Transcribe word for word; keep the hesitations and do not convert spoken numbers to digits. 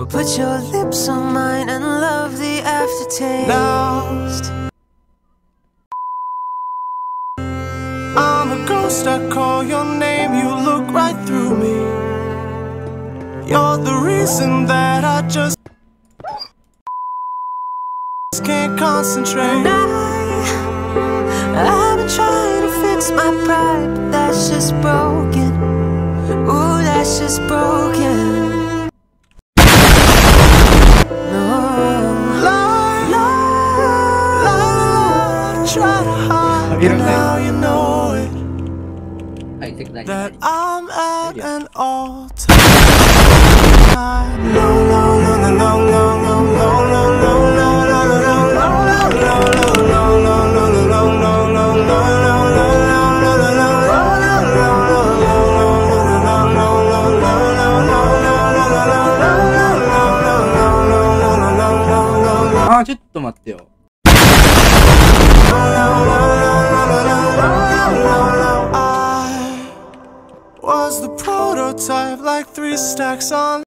put your lips on mine and love the aftertaste. Now I'm a ghost, I call your name, you look right through me. You're the reason that I just can't concentrate. I, I've been trying to fix my pride, but that's just broken. Ooh, that's just broken. No, lie, lie, lie, try to hide, but now you know it, that I'm at an all-time high. No, no, no, no, no, no, no, no, no, no, no, no, no, no, あー、ちょっと待ってよ。 I was the prototype, like three stacks on